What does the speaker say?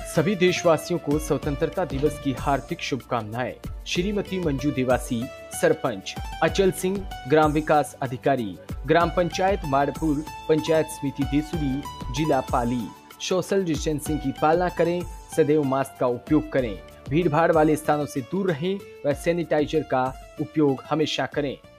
सभी देशवासियों को स्वतंत्रता दिवस की हार्दिक शुभकामनाएं। श्रीमती मंजू देवासी, सरपंच। अचल सिंह, ग्राम विकास अधिकारी, ग्राम पंचायत माड़पुर, पंचायत समिति देसुरी, जिला पाली। सोशल डिस्टेंसिंग की पालना करें, सदैव मास्क का उपयोग करें, भीड़ भाड़ वाले स्थानों से दूर रहें व सैनिटाइजर का उपयोग हमेशा करें।